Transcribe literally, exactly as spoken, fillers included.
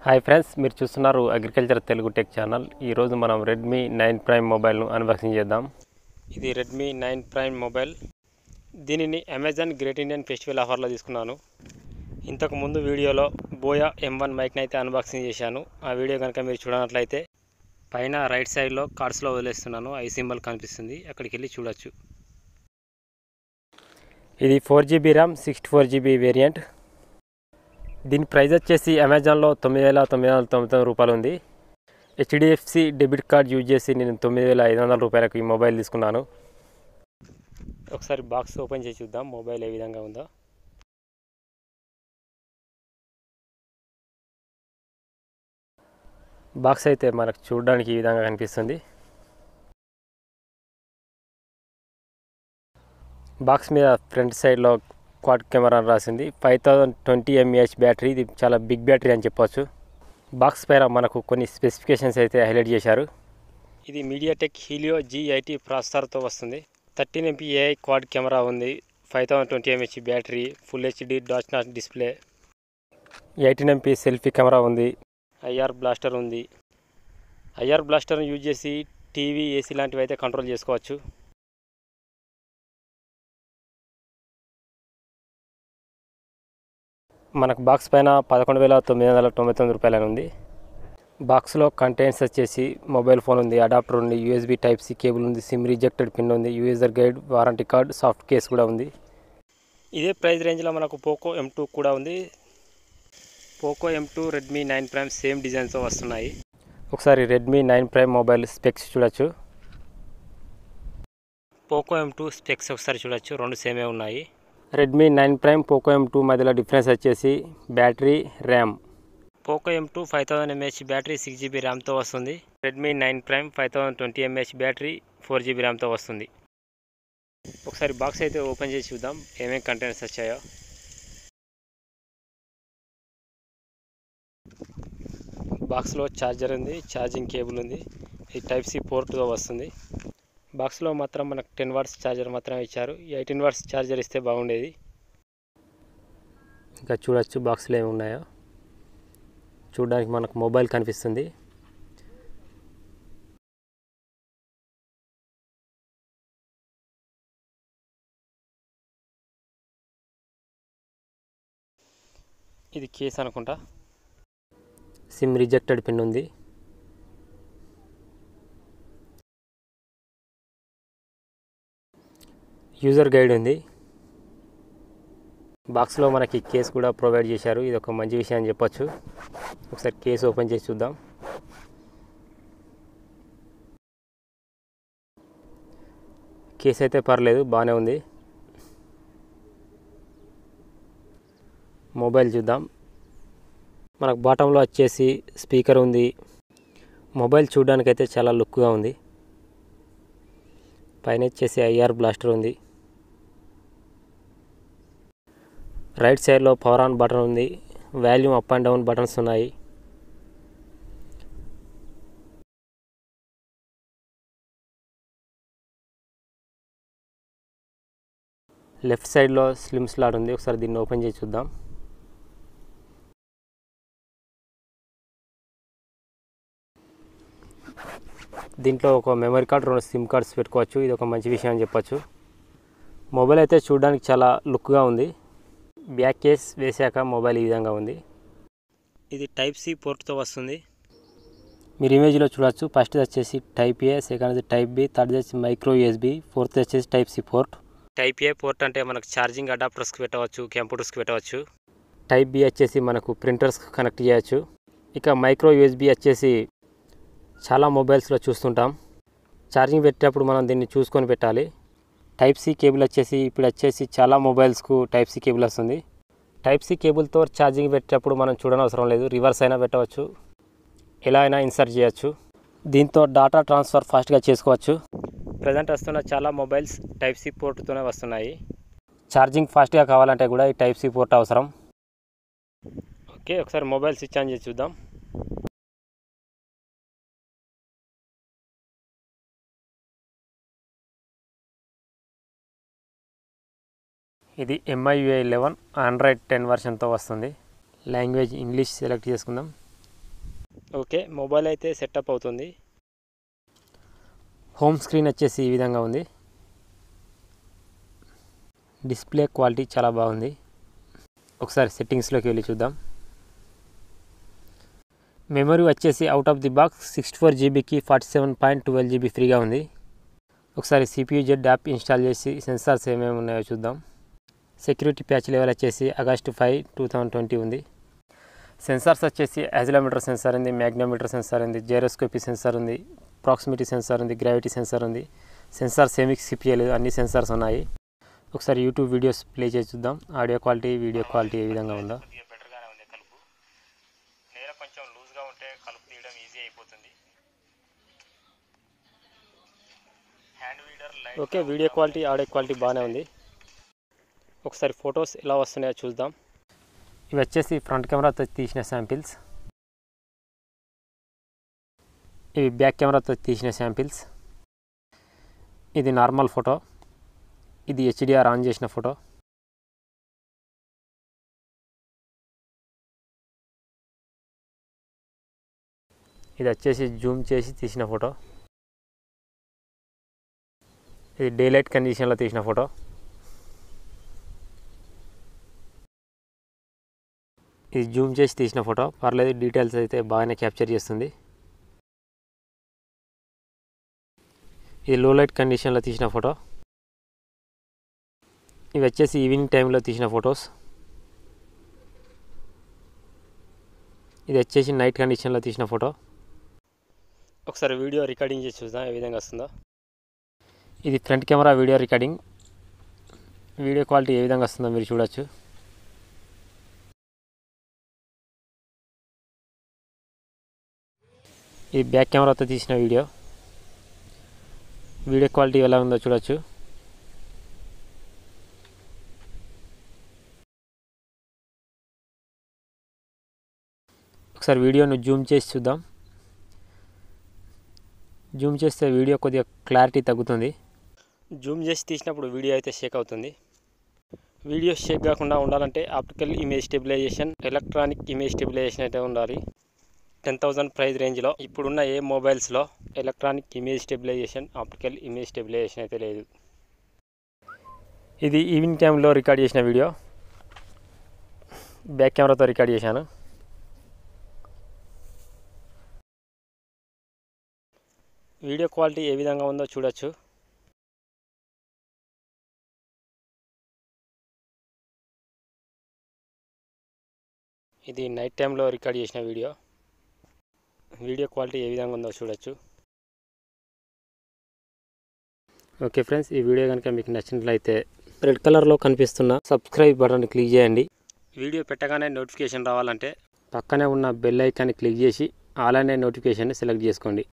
Hi friends, మీరు చూస్తున్నారు agriculture Telugu tech channel. ఈరోజు మనం రెడ్మీ నైన్ ప్రైమ్ మొబైల్ను అన్బాక్సింగ్ చేద్దాం. ఇది రెడ్మీ నైన్ ప్రైమ్ మొబైల్. దీనిని అమెజాన్ గ్రేట్ ఇండియన్ ఫెస్టివల్ ఆఫర్లో తీసుకున్నాను. ఇంతకు ముందు వీడియోలో బోయా ఎం వన్ మైక్ని అయితే అన్బాక్సింగ్ చేశాను. ఆ వీడియో కనుక మీరు చూడనట్లయితే పైన రైట్ సైడ్లో కార్డ్స్లో వదిలేస్తున్నాను. ఐ సింబల్ కనిపిస్తుంది, అక్కడికి వెళ్ళి చూడొచ్చు. ఇది four GB RAM, sixty four GB variant. దీని ప్రైస్ వచ్చేసి అమెజాన్లో తొమ్మిది వేల తొమ్మిది వందల తొంభై తొమ్మిది రూపాయలు ఉంది. హెచ్డిఎఫ్సి డెబిట్ కార్డ్ యూజ్ చేసి నేను తొమ్మిది వేల ఐదు వందల రూపాయలకు ఈ మొబైల్ తీసుకున్నాను. ఒకసారి బాక్స్ ఓపెన్ చేసి చూద్దాం మొబైల్ ఏ విధంగా ఉందో. బాక్స్ అయితే మనకు చూడడానికి ఈ విధంగా కనిపిస్తుంది. బాక్స్ మీద ఫ్రంట్ సైడ్లో క్వాడ్ కెమెరా అని రాసింది. Five thousand twenty mAh battery. ఇది చాలా బిగ్ బ్యాటరీ అని చెప్పవచ్చు. బాక్స్ పైన మనకు కొన్ని స్పెసిఫికేషన్స్ అయితే హైలైట్ చేశారు. ఇది మీడియాటెక్ హీలియో జీ ఎయిటీ ప్రాసెసర్తో వస్తుంది. Thirteen MP AI quad camera ఉంది. Five thousand twenty mAh battery, full HD dot notch display, eighteen MP selfie camera ఉంది. ఐఆర్ బ్లాస్టర్ ఉంది. ఐఆర్ బ్లాస్టర్ని యూజ్ చేసి టీవీ, ఏసీ లాంటివి అయితే కంట్రోల్ చేసుకోవచ్చు. మనకు బాక్స్ పైన పదకొండు వేల తొమ్మిది వందల తొంభై తొమ్మిది రూపాయలని ఉంది. బాక్స్లో కంటెంట్స్ వచ్చేసి మొబైల్ ఫోన్ ఉంది, అడాప్టర్ ఉంది, యూఎస్బీ టైప్ సి కేబుల్ ఉంది, సిమ్ రిజెక్టెడ్ పిన్ ఉంది, user guide, warranty card, soft case కూడా ఉంది. ఇదే ప్రైస్ రేంజ్లో మనకు పోకో ఎం టూ కూడా ఉంది. Poco M two, Redmi nine prime same డిజైన్స్తో వస్తున్నాయి. ఒకసారి Redmi nine prime mobile specs చూడొచ్చు. పోకో ఎం టూ స్పెక్స్ ఒకసారి చూడొచ్చు, రెండు సేమే ఉన్నాయి. Redmi nine prime, Poco M two మధ్యలో డిఫరెన్స్ వచ్చేసి battery, RAM. Poco M two five thousand mAh battery, six GB ర్యామ్తో వస్తుంది. Redmi nine prime five thousand twenty mAh battery, four GB ర్యామ్తో వస్తుంది. ఒకసారి బాక్స్ అయితే ఓపెన్ చేసి చూద్దాం ఏమేమి కంటెంట్స్ వచ్చాయో. బాక్స్లో ఛార్జర్ ఉంది, ఛార్జింగ్ కేబుల్ ఉంది. ఇది టైప్ సి పోర్ట్గా వస్తుంది. బాక్స్లో మాత్రం మనకు టెన్ వాట్స్ ఛార్జర్ మాత్రమే ఇచ్చారు. ఎయిటీన్ వాట్స్ ఛార్జర్ ఇస్తే బాగుండేది. ఇంకా చూడొచ్చు బాక్స్లో ఏమి ఉన్నాయో. చూడడానికి మనకు మొబైల్ కనిపిస్తుంది. ఇది కేస్ అనుకుంటా. సిమ్ రిజెక్టెడ్ పిన్ ఉంది. యూజర్ గైడ్ ఉంది. బాక్స్లో మనకి కేస్ కూడా ప్రొవైడ్ చేశారు. ఇది ఒక మంచి విషయం అని చెప్పొచ్చు. ఒకసారి కేస్ ఓపెన్ చేసి చూద్దాం. కేస్ అయితే పర్లేదు, బాగానే ఉంది. మొబైల్ చూద్దాం. మనకు బాటంలో వచ్చేసి స్పీకర్ ఉంది. మొబైల్ చూడడానికి అయితే చాలా లుక్గా ఉంది. పైన వచ్చేసి ఐఆర్ బ్లాస్టర్ ఉంది. రైట్ సైడ్లో పవర్ ఆన్ బటన్ ఉంది. Volume up and down buttons ఉన్నాయి. లెఫ్ట్ సైడ్లో స్లిమ్ స్లాట్ ఉంది. ఒకసారి దీన్ని ఓపెన్ చేసి చూద్దాం. దీంట్లో ఒక మెమరీ కార్డ్, రెండు సిమ్ కార్డ్స్ పెట్టుకోవచ్చు. ఇది ఒక మంచి విషయం అని చెప్పచ్చు. మొబైల్ అయితే చూడడానికి చాలా లుక్గా ఉంది. బ్యాక్ కేస్ వేసాక మొబైల్ ఈ విధంగా ఉంది. ఇది టైప్ సి పోర్ట్తో వస్తుంది. మీరు ఇమేజ్లో చూడవచ్చు. ఫస్ట్ వచ్చేసి type A, second type B, third వచ్చి మైక్రో యూఎస్బి, ఫోర్త్ వచ్చేసి type C port. Type A port అంటే మనకు ఛార్జింగ్ అడాప్టర్స్కి పెట్టవచ్చు, కంప్యూటర్స్కి పెట్టవచ్చు. టైప్ బి వచ్చేసి మనకు ప్రింటర్స్కి కనెక్ట్ చేయొచ్చు. ఇక మైక్రో యూఎస్బి వచ్చేసి చాలా మొబైల్స్లో చూస్తుంటాం. ఛార్జింగ్ పెట్టేటప్పుడు మనం దీన్ని చూసుకొని పెట్టాలి. టైప్ సి కేబుల్ వచ్చేసి ఇప్పుడు వచ్చేసి చాలా మొబైల్స్కు టైప్ సి కేబుల్ వస్తుంది. టైప్ సి కేబుల్తో ఛార్జింగ్ పెట్టేటప్పుడు మనం చూడనవసరం లేదు. రివర్స్ అయినా పెట్టవచ్చు, ఎలా అయినా ఇన్సర్ట్ చేయొచ్చు. దీంతో డాటా ట్రాన్స్ఫర్ ఫాస్ట్గా చేసుకోవచ్చు. ప్రజెంట్ వస్తున్న చాలా మొబైల్స్ టైప్ సి పోర్ట్తోనే వస్తున్నాయి. ఛార్జింగ్ ఫాస్ట్గా కావాలంటే కూడా ఈ టైప్ సి పోర్ట్ అవసరం. ఓకే, ఒకసారి మొబైల్ స్విచ్ ఆన్ చేసి చూద్దాం. ఇది M I U I eleven Android ten వర్షన్తో వస్తుంది. లాంగ్వేజ్ ఇంగ్లీష్ సెలెక్ట్ చేసుకుందాం. ఓకే, మొబైల్ అయితే సెటప్ అవుతుంది. హోమ్ స్క్రీన్ వచ్చేసి ఈ విధంగా ఉంది. డిస్ప్లే క్వాలిటీ చాలా బాగుంది. ఒకసారి సెట్టింగ్స్లోకి వెళ్ళి చూద్దాం. మెమరీ వచ్చేసి out of the box sixty four జీబీకి forty seven point twelve GB ఫ్రీగా ఉంది. ఒకసారి సిపియూ జెడ్ యాప్ ఇన్స్టాల్ చేసి సెన్సార్స్ ఏమేమి ఉన్నాయో చూద్దాం. సెక్యూరిటీ ప్యాచ్ లెవెల్ వచ్చేసి August five two thousand twenty ఉంది. సెన్సార్స్ వచ్చేసి యాజిలోమీటర్ సెన్సార్ ఉంది, మ్యాగ్నోమీటర్ సెన్సార్ ఉంది, జైరోస్కోపీ సెన్సార్ ఉంది, ప్రాక్సిమిటీ సెన్సార్ ఉంది, గ్రావిటీ సెన్సార్ ఉంది. సెన్సార్ సెమిక్ సిపిఎల్ అన్ని సెన్సార్స్ ఉన్నాయి. ఒకసారి యూట్యూబ్ వీడియోస్ ప్లే చేసి చూద్దాం. ఆడియో క్వాలిటీ, వీడియో క్వాలిటీ ఏ విధంగా ఉందో. బెటర్గానే ఉంది కలుపు. నేల కొంచెం లూజ్గా ఉంటే కలుపు తీయడం ఈజీ అయిపోతుంది. Okay, video quality, audio quality బాగానే ఉంది. ఒకసారి ఫొటోస్ ఎలా వస్తున్నాయో చూద్దాం. ఇవి వచ్చేసి ఫ్రంట్ కెమెరాతో తీసిన శాంపిల్స్. ఇవి బ్యాక్ కెమెరాతో తీసిన శాంపిల్స్. ఇది నార్మల్ ఫోటో. ఇది హెచ్డిఆర్ ఆన్ చేసిన ఫోటో. ఇది వచ్చేసి జూమ్ చేసి తీసిన ఫోటో. ఇది డే లైట్ కండిషన్లో తీసిన ఫోటో. ఇది జూమ్ చేసి తీసిన ఫోటో. పర్లేదు, డీటెయిల్స్ అయితే బాగానే క్యాప్చర్ చేస్తుంది. ఇది లో లైట్ కండిషన్లో తీసిన ఫోటో. ఇవి వచ్చేసి ఈవినింగ్ టైంలో తీసిన ఫొటోస్. ఇది వచ్చేసి నైట్ కండిషన్లో తీసిన ఫోటో. ఒకసారి వీడియో రికార్డింగ్ చేసి చూద్దాం ఏ విధంగా వస్తుందో. ఇది front camera video recording. Video quality ఏ విధంగా వస్తుందో మీరు చూడొచ్చు. ఇది బ్యాక్ కెమెరాతో తీసిన వీడియో. వీడియో క్వాలిటీ ఎలా ఉందో చూడొచ్చు. ఒకసారి వీడియోను జూమ్ చేసి చూద్దాం. జూమ్ చేస్తే వీడియో కొద్దిగా క్లారిటీ తగ్గుతుంది. జూమ్ చేసి తీసినప్పుడు వీడియో అయితే షేక్ అవుతుంది. వీడియో షేక్ కాకుండా ఉండాలంటే optical image stabilization, electronic image stabilization అయితే ఉండాలి. టెన్ థౌజండ్ ప్రైస్ రేంజ్లో ఇప్పుడున్న ఏ మొబైల్స్లో electronic image stabilization, optical image stabilization అయితే లేదు. ఇది ఈవినింగ్ టైంలో రికార్డ్ చేసిన వీడియో. బ్యాక్ కెమెరాతో రికార్డ్ చేశాను. వీడియో క్వాలిటీ ఏ విధంగా ఉందో చూడొచ్చు. ఇది నైట్ టైంలో రికార్డ్ చేసిన వీడియో. వీడియో క్వాలిటీ ఏ విధంగా ఉందో చూడొచ్చు. ఓకే ఫ్రెండ్స్, ఈ వీడియో కనుక మీకు నచ్చినట్లయితే రెడ్ కలర్లో కనిపిస్తున్న సబ్స్క్రైబ్ బటన్ క్లిక్ చేయండి. వీడియో పెట్టగానే నోటిఫికేషన్ రావాలంటే పక్కనే ఉన్న బెల్ ఐకాన్ని క్లిక్ చేసి ఆల్ అనే నోటిఫికేషన్ని సెలెక్ట్ చేసుకోండి.